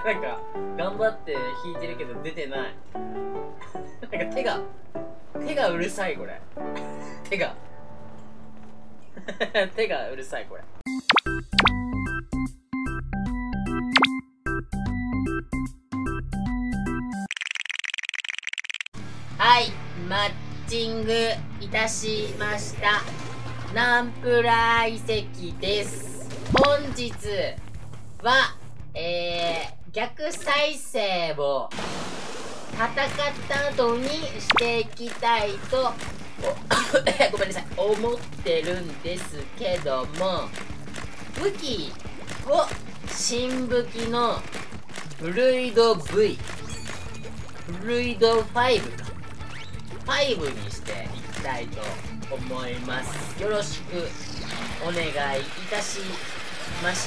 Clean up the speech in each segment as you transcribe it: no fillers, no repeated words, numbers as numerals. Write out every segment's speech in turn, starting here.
なんか頑張って弾いてるけど出てない。なんか手がうるさいこれ。手が手がうるさいこれ。はい、マッチングいたしました。ナンプラー遺跡です。本日は、逆再生を戦った後にしていきたいとごめんなさい、思ってるんですけども、武器を新武器のフルイド V、フルイド5か5にしていきたいと思います。よろしくお願いいたしまして、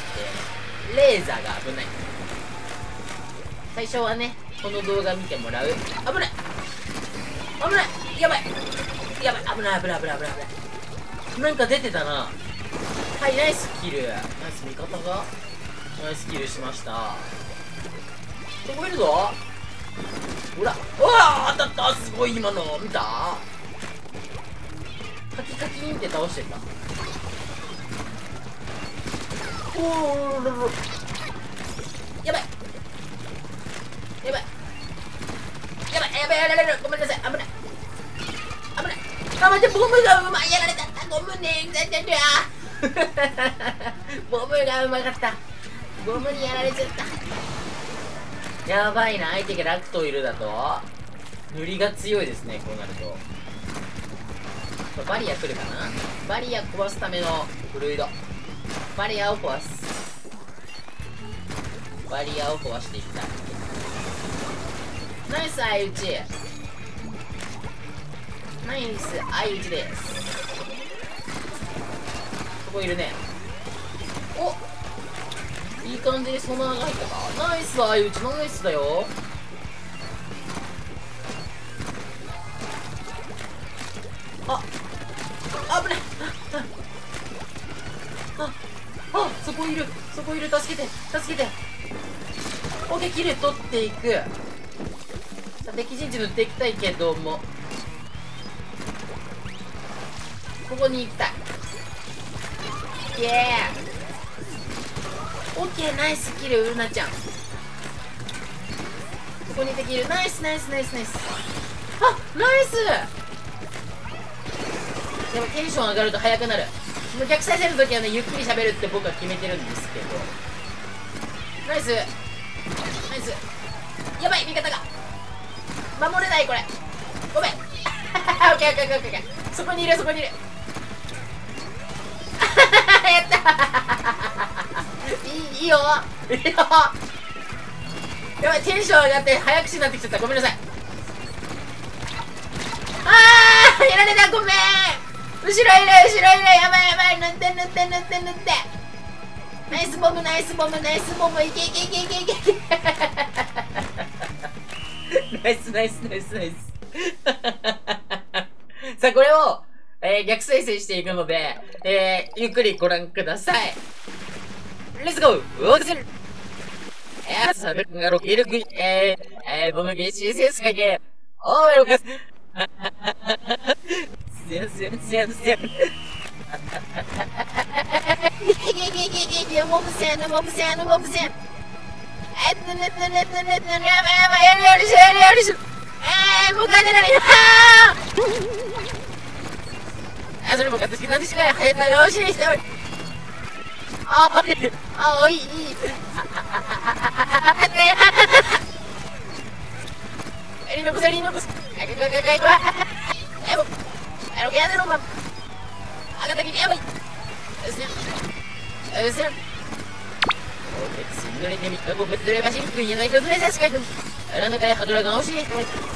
レーザーが危ない。最初はね、この動画見てもらう。危ない危ないやばいやばい、危ない危ない危ない危ない危ない。なんか出てたな。はい、ナイスキル。ナイス味方がナイスキルしました。そこいるぞ。ほら、うわー当たった。すごい今の見た。カキカキンって倒してた。おーやばいやばいやばいやばいやられる。ごめんなさい、危ない危ない。あ、待って、ボムがうまい。やられた。ごめんね。ボムがうまかった。ボムにやられちゃった。やばいな。相手がラクトいるだと塗りが強いですね、こうなると。バリア来るかな。バリア壊すためのフルイド。バリアを壊す。バリアを壊していきたい。ナイス相打ち。ナイス相打ちです。そこいるね。お、いい感じにソナーが入ったか。ナイス相打ち。ナイスだよ。危ないそこいるそこいる。助けて助けて。オッケー、キル取っていく。さあ、敵陣地塗っていきたいけども、ここに行きたい。イエーイ。オッケー、ナイスキル、ウルナちゃん。ここに敵いる。ナイスナイスナイスナイス。ナイス。でもテンション上がると速くなる。逆再生の時はね、ゆっくり喋るって僕は決めてるんですけど。ナイスナイス。やばい、味方が守れない。これごめん。オッケーオッケーオッケーオッケー。そこにいるそこにいる。やったいいよいいよ。やばい、テンション上がって早口になってきちゃった。ごめんなさい。やられた。ごめん。後ろいる後ろいる。やばいやばい。塗って塗って塗って塗って。ナイスボムナイスボムナイスボム。いけいけいけいけいけナイスナイスナイスナイスさあ、これを、逆再生していくので、ゆっくりご覧ください。レッツゴー。サベ君がロケルク、ボムゲシーセンスかけ。おー、よかった。せんせんせんせん。ボムせんボムせんボムせん。やばいやばいやりしろやりやりしろ。もう勝てない。それも勝てなんでしかや早くよしにしておい。いいいい。リノコスリノコス。やめろ、マン。上がったきりやばい。濡れてみた。僕濡ればしにくいやないと濡れさしかいと。あなたやハドラが欲しい。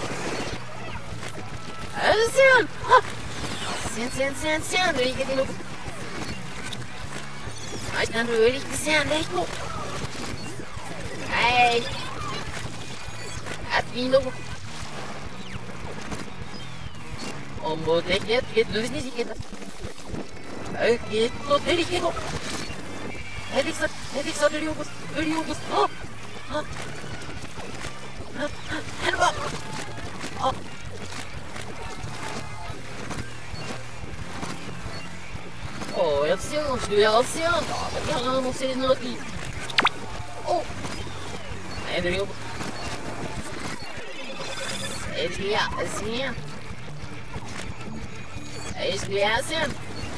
せん塗りけての。なんと塗りけせんレイコ。いいの。Ombo teket dus niet zitten. Get tot delicado. Het is dat de jongens. Help! Oh. Oh, attention, je lui attention. Regarde mon c'est une autre. Oh. Adrien. Adrien, Adrien. Adrien.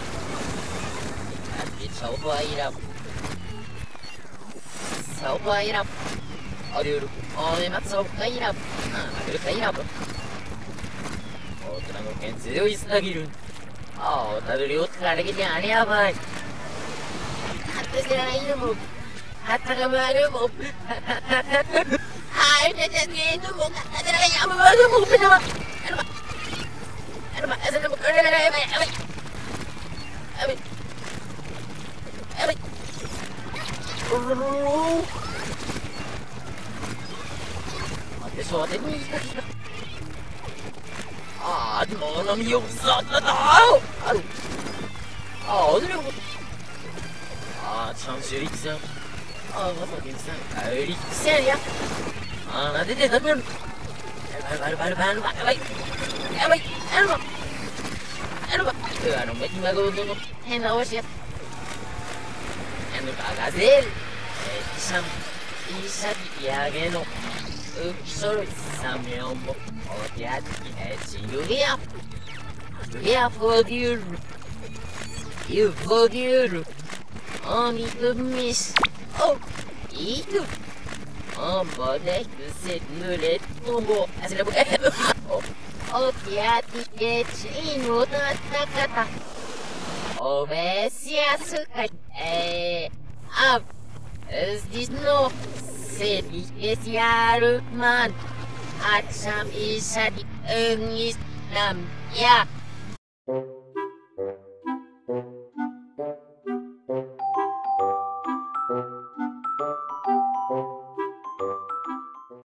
Sauber irap. Sauber irap. Aduh, oh memang sauber irap. Aduh, irap. Oh, tenang kan, serius lagi dulu. Oh, tadi lihat lagi dia aneh apa? Hatta sekarang ini bu, hatta kemarin bu. Hai, dia itu bu, ada lagi apa baru bu kenapa? Kenapa? Asal bu kenapa? Mate so det ni. Di mana mi usat na tao? 어디로? 잠시 리쌍. 맞다 리쌍. 리쌍이야? 나 되게 나면. 바로. Ano ba ginagawa Henao siya. Ano kagazel? Isa biyage no. Sorry, Samuel mo. O tiat Julia. Julia forgive. You forgive. Only to miss. Oh, itu. Oh, boleh kusit nulit tunggu. Asal bukan. Oh, tiat inu kata. Oh, besia suka. Здесь но специальный ман. Ачам и садик, нам я.